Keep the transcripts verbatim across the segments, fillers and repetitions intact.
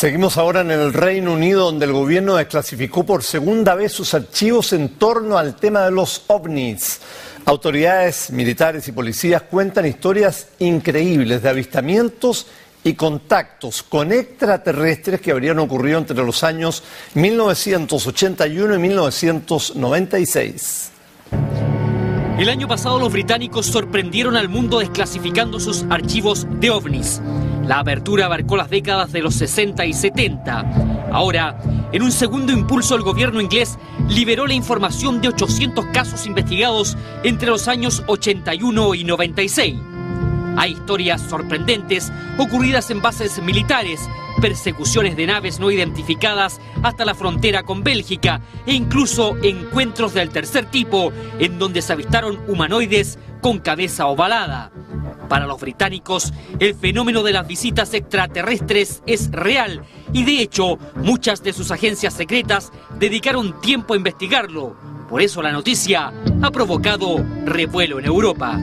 Seguimos ahora en el Reino Unido, donde el gobierno desclasificó por segunda vez sus archivos en torno al tema de los ovnis. Autoridades militares y policías cuentan historias increíbles de avistamientos y contactos con extraterrestres que habrían ocurrido entre los años mil novecientos ochenta y uno y mil novecientos noventa y seis. El año pasado los británicos sorprendieron al mundo desclasificando sus archivos de ovnis. La apertura abarcó las décadas de los sesenta y setenta. Ahora, en un segundo impulso, el gobierno inglés liberó la información de ochocientos casos investigados entre los años ochenta y uno y noventa y seis. Hay historias sorprendentes ocurridas en bases militares, persecuciones de naves no identificadas hasta la frontera con Bélgica e incluso encuentros del tercer tipo en donde se avistaron humanoides con cabeza ovalada. Para los británicos, el fenómeno de las visitas extraterrestres es real y de hecho muchas de sus agencias secretas dedicaron tiempo a investigarlo. Por eso la noticia ha provocado revuelo en Europa.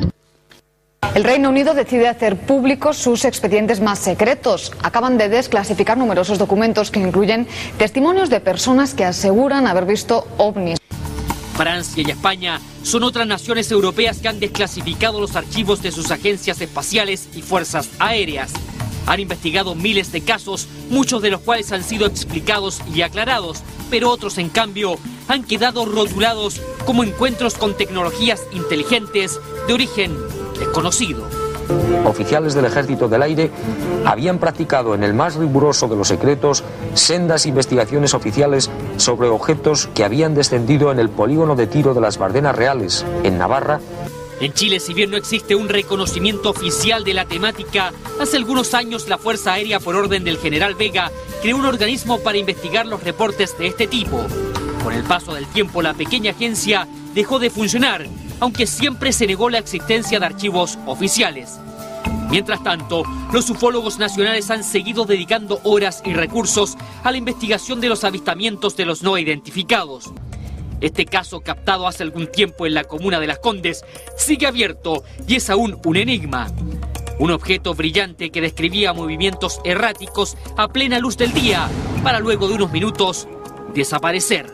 El Reino Unido decide hacer públicos sus expedientes más secretos. Acaban de desclasificar numerosos documentos que incluyen testimonios de personas que aseguran haber visto ovnis. Francia y España son otras naciones europeas que han desclasificado los archivos de sus agencias espaciales y fuerzas aéreas. Han investigado miles de casos, muchos de los cuales han sido explicados y aclarados, pero otros, en cambio, han quedado rotulados como encuentros con tecnologías inteligentes de origen desconocido. Oficiales del Ejército del Aire habían practicado en el más riguroso de los secretos sendas investigaciones oficiales sobre objetos que habían descendido en el polígono de tiro de las Bardenas Reales, en Navarra. En Chile, si bien no existe un reconocimiento oficial de la temática, hace algunos años la Fuerza Aérea, por orden del general Vega, creó un organismo para investigar los reportes de este tipo. Con el paso del tiempo, la pequeña agencia dejó de funcionar, aunque siempre se negó la existencia de archivos oficiales. Mientras tanto, los ufólogos nacionales han seguido dedicando horas y recursos a la investigación de los avistamientos de los no identificados. Este caso, captado hace algún tiempo en la comuna de Las Condes, sigue abierto y es aún un enigma. Un objeto brillante que describía movimientos erráticos a plena luz del día, para luego de unos minutos desaparecer.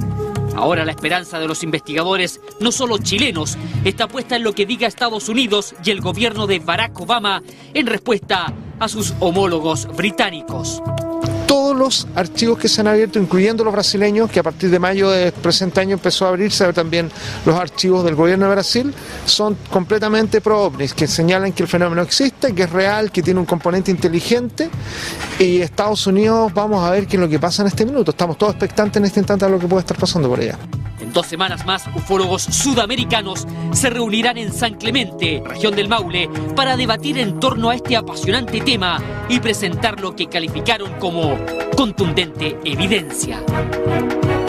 Ahora la esperanza de los investigadores, no solo chilenos, está puesta en lo que diga Estados Unidos y el gobierno de Barack Obama en respuesta a sus homólogos británicos. Todos los archivos que se han abierto, incluyendo los brasileños, que a partir de mayo del presente año empezó a abrirse también los archivos del gobierno de Brasil, son completamente pro-ovnis, que señalan que el fenómeno existe, que es real, que tiene un componente inteligente, y Estados Unidos, vamos a ver qué es lo que pasa en este minuto. Estamos todos expectantes en este instante a lo que puede estar pasando por allá. En dos semanas más, ufólogos sudamericanos se reunirán en San Clemente, región del Maule, para debatir en torno a este apasionante tema y presentar lo que calificaron como contundente evidencia.